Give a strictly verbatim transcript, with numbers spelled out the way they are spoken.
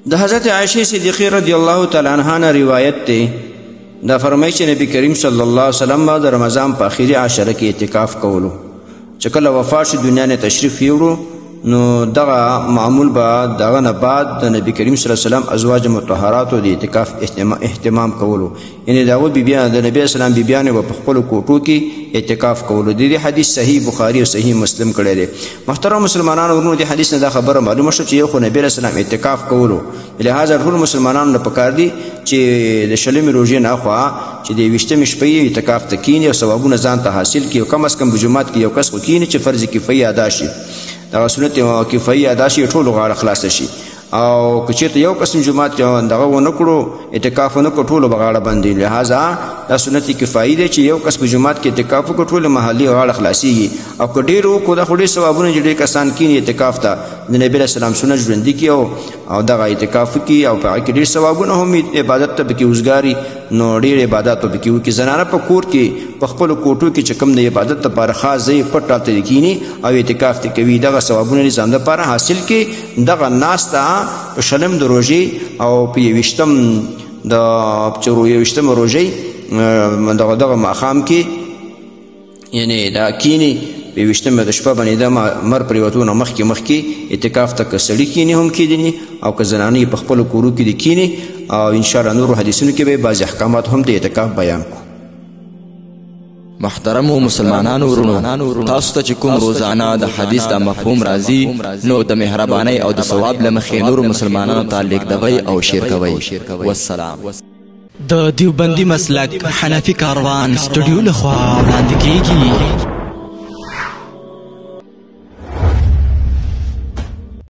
د حضرت عائشہ صدیقہ رضی اللہ تعالی عنہا نه روایت ته دا فرمایي چې نبی کریم صلی الله علیه وسلم د رمضان په اخیری عشره کې اعتکاف کولو چې کله وفات شو دنیا نه تشریف یوړو نو دغه معمول به دغه نه بعد د نبی کریم صلی الله علیه وسلم ازواج مطهراتو د اعتکاف اهتمام کولو یعنی دغه بیبیان د نبی اسلام بیبیان په خپل کوټو کې اعتکاف کولو د دې حدیث صحیح بخاری او صحیح مسلم کړی دی محترم مسلمانانو ورونو د حدیث نه دا خبره معلومه شو چې یو خو نبی اسلام اعتکاف کولو لہذا ټول مسلمانانو نه پکار دي چې د شلمې روژې نه اخوا چې د یویشتمې شپې اعتکاف ته کیني او ثوابونه ځان ته حاصل کړي او کم از کم په جومات کې یو کس خو کیني چې فرض کفایي ادا شي دغه سنت کفایي ادا شي ټولو غاړه خلاصه شي او که چېرته یو قسم جومات دغه ونه کړو اعتکاف ونه کړو ټولو به غاړه باندې لهذا دا سنت کفایي دی چې یو کس په جومات کې اعتکاف وکړو ټولو محلي غاړه خلاصېږي او که ډېر وکړو دا خو ډېر ثوابونه چې ډېر کسان کیني اعتکاف ته د نبي علیه السلام سنت ژوندي کړي او دغه اعتکاف وکړي او په هغه کې ډېر ثوابونه هم عبادت ته پکې وزګاري نو ډېر عبادت به پکې وکړي زنانه په کور کې په خپلو کوټو کې چې کوم د عبادت لپاره خاص ځای پټ راته کیني او اعتکاف ته کوي دغه ثوابونه یې ځان لپاره حاصل کړي دغه ناسته په شلم د روژې او په یویشتم د یویشتم روژې دغه دغه ماښام کې یعنی دا کیني په یویشتمه د شپه باندې د مر پرېوتو نه مخکې مخکې اعتکاف ته که سړي کیني هم کیدني او که زنانې په خپلو کورو کې د کیني او انشاءالله نورو حدیثونو کې به بعضې احکامات هم د اعتکاف بیان کړو محترمو مسلمانانو ورونو تاسو ته چې کوم روزانه د حدیث د مفهوم راځي نو د مهربانۍ او د ثواب له مخې نورو مسلمانانو ته لیږدوئ او شیر کوئ والسلام د دیوبندي مسلک حنفي کاروان سټوډیو لخوا وړاندې کیږي